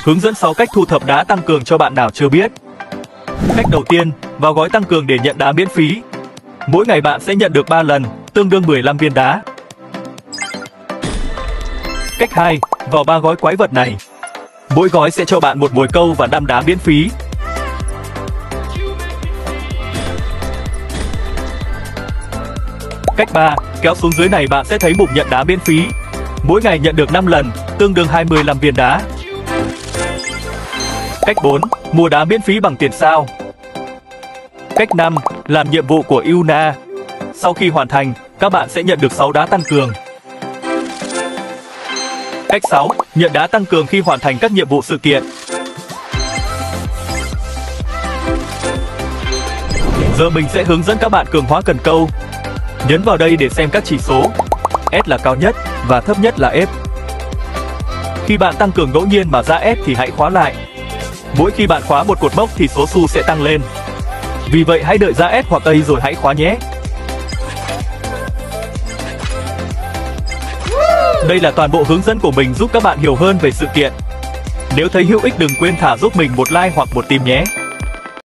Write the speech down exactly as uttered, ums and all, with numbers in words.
Hướng dẫn sáu cách thu thập đá tăng cường cho bạn nào chưa biết. Cách đầu tiên, vào gói tăng cường để nhận đá miễn phí. Mỗi ngày bạn sẽ nhận được ba lần, tương đương mười lăm viên đá. Cách hai, vào ba gói quái vật này. Mỗi gói sẽ cho bạn một mồi câu và năm đá miễn phí. Cách ba, kéo xuống dưới này bạn sẽ thấy mục nhận đá miễn phí. Mỗi ngày nhận được năm lần, tương đương hai mươi lăm viên đá. Cách bốn, mua đá miễn phí bằng tiền sao. Cách năm, làm nhiệm vụ của Yuna. Sau khi hoàn thành, các bạn sẽ nhận được sáu đá tăng cường. Cách sáu, nhận đá tăng cường khi hoàn thành các nhiệm vụ sự kiện. Giờ mình sẽ hướng dẫn các bạn cường hóa cần câu. Nhấn vào đây để xem các chỉ số. S là cao nhất và thấp nhất là F. Khi bạn tăng cường ngẫu nhiên mà ra S thì hãy khóa lại. Mỗi khi bạn khóa một cột mốc thì số xu sẽ tăng lên. Vì vậy hãy đợi ra S hoặc A rồi hãy khóa nhé. Đây là toàn bộ hướng dẫn của mình giúp các bạn hiểu hơn về sự kiện. Nếu thấy hữu ích đừng quên thả giúp mình một like hoặc một tim nhé.